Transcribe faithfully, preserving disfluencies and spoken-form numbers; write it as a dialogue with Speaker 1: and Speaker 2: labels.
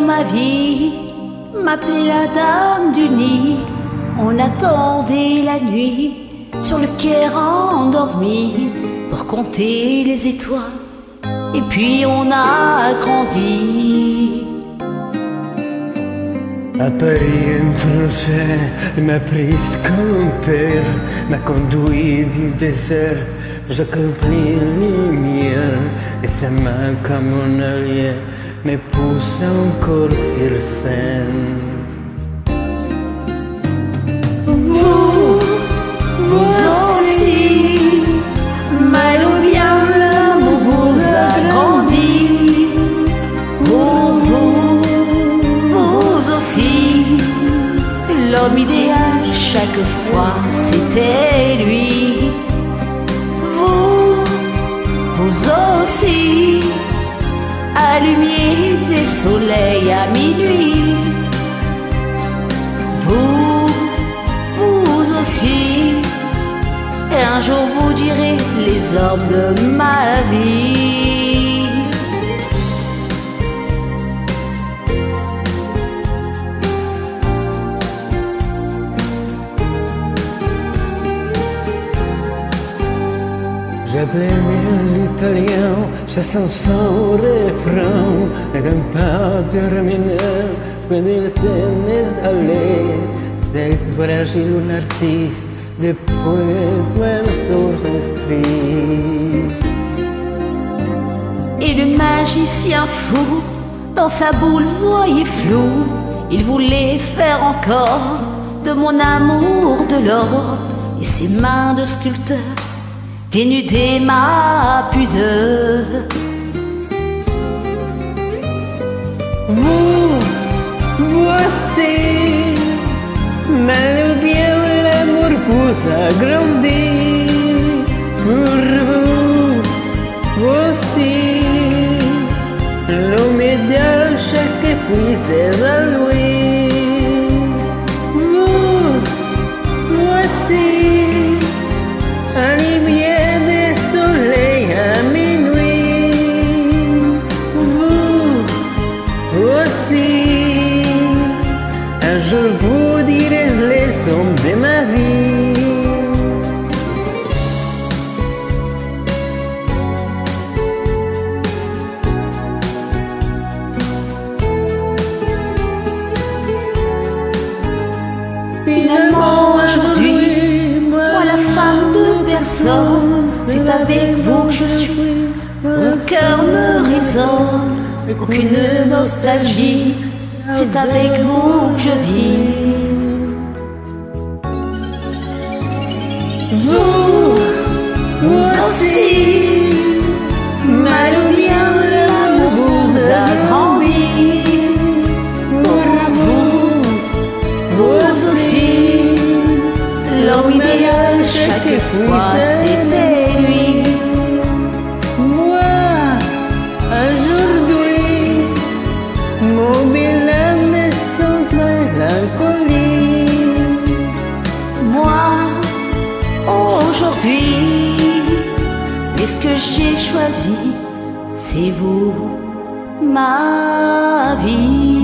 Speaker 1: ma vie m'appelait la dame du nid. On attendait la nuit sur le quai endormi pour compter les étoiles. Et puis on a grandi.
Speaker 2: À Paris, un trajet m'a pris comme père, m'a conduit du désert. J'ai compris les lumières et sa main comme un allié me pousse encore sur scène.
Speaker 1: Vous, vous aussi, mal ou bien l'amour vous a grandi. Pour vous, vous aussi, l'homme idéal chaque fois c'était lui. Vous, vous aussi, allumiez des soleils à minuit. Vous, vous aussi, et un jour vous direz les hommes de ma vie.
Speaker 2: J'appelais l'italien, chassant son refrain, n'étant pas terminé, quand il s'est allé. C'est fragile un artiste, des poètes, même sources tristes.
Speaker 1: Et le magicien fou, dans sa boule voyait flou. Il voulait faire encore de mon amour de l'or. Et ses mains de sculpteur dénuder ma pudeur.
Speaker 2: Vous, voici, mal ou bien l'amour vous a grandi. Pour vous, voici, l'homme idéal chaque fois c'est à lui. Vous, voici, lumière des soleils à minuit. Vous aussi, un jour vous direz les hommes de ma vie.
Speaker 1: Finalement aujourd'hui, moi la femme de personne, c'est avec vous que je suis. Mon cœur ne résonne, aucune nostalgie, c'est avec vous que je vis. Vous, vous aussi, mal ou bien l'amour vous a grandi. Pour vous, vous aussi, l'homme idéal chaque fois c'était lui.
Speaker 2: Moi, aujourd'hui, mon bilan est sans mélancolie.
Speaker 1: Moi, aujourd'hui, puisque j'ai choisi, c'est vous, ma vie.